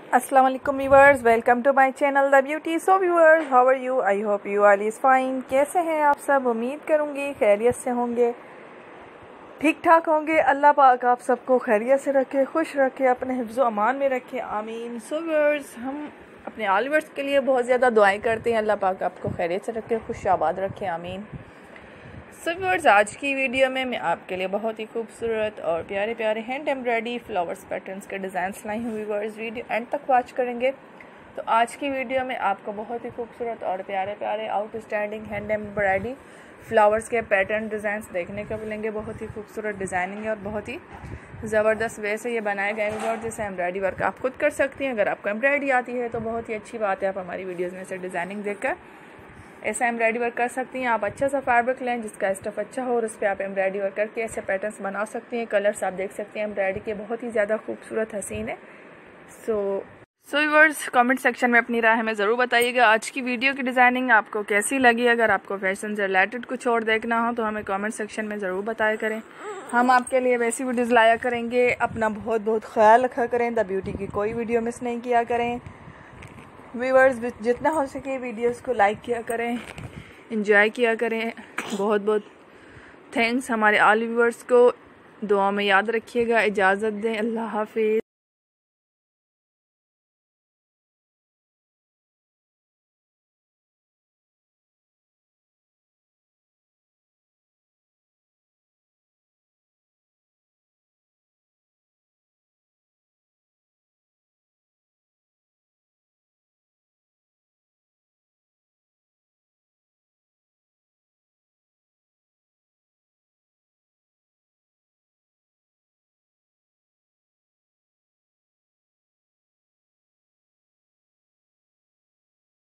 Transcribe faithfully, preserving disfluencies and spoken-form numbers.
अस्सलाम वालेकुम viewers, welcome to my channel the beauty. So viewers, how are you? I hope you all is fine. कैसे हैं आप सब? उम्मीद करूँगी खैरियत से होंगे, ठीक ठाक होंगे। अल्लाह पाक आप सबको खैरियत से रखे, खुश रखे, अपने हिफ्ज़ अमान में रखे, आमीन। सो व्यूअर्स, हम अपने ऑल व्यूअर्स के लिए बहुत ज़्यादा दुआएं करते हैं। अल्लाह पाक आपको खैरियत से रखे, खुश आबाद रखे, आमीन। सो व्यूअर्स, आज की वीडियो में मैं आपके लिए बहुत ही खूबसूरत और प्यारे प्यारे हैंड एम्ब्रॉयडरी फ्लावर्स पैटर्न्स के डिज़ाइंस लाई हूँ। व्यूअर्स, वीडियो एंड तक वॉच करेंगे तो आज की वीडियो में आपको बहुत ही खूबसूरत और प्यारे प्यारे आउटस्टैंडिंग हैंड एम्ब्रॉयडरी फ्लावर्स के पैटर्न डिज़ाइंस देखने को मिलेंगे। बहुत ही खूबसूरत डिज़ाइनिंग है और बहुत ही ज़बरदस्त वे से ये बनाए गए हैं। और जैसे एम्ब्रॉयडरी वर्क आप खुद कर सकती हैं। अगर आपको एम्ब्रॉयडरी आती है तो बहुत ही अच्छी बात है, आप हमारी वीडियोज़ में से डिज़ाइनिंग देखकर ऐसा एम्ब्रॉयडरी वर्क कर सकती हैं। आप अच्छा सा फैब्रिक लें जिसका स्टफ़ अच्छा हो और उस पर आप एम्ब्रॉयडरी वर्क करके ऐसे पैटर्न्स बना सकती हैं। कलर्स आप देख सकती हैं एम्ब्रॉयडरी के, बहुत ही ज़्यादा खूबसूरत हसीन है। So so viewers, comment section में अपनी राय हमें ज़रूर बताइएगा आज की वीडियो की डिज़ाइनिंग आपको कैसी लगी। अगर आपको फैशन से रिलेटेड कुछ और देखना हो तो हमें कमेंट सेक्शन में ज़रूर बताया करें। हम आपके लिए वैसी वीडियोज़ लाया करेंगे। अपना बहुत बहुत ख्याल रखा करें। द ब्यूटी की कोई वीडियो मिस नहीं किया करें। व्यूअर्स, जितना हो सके वीडियोस को लाइक किया करें, एंजॉय किया करें। बहुत बहुत थैंक्स हमारे ऑल व्यूअर्स को। दुआ में याद रखिएगा। इजाज़त दें, अल्लाह हाफिज़।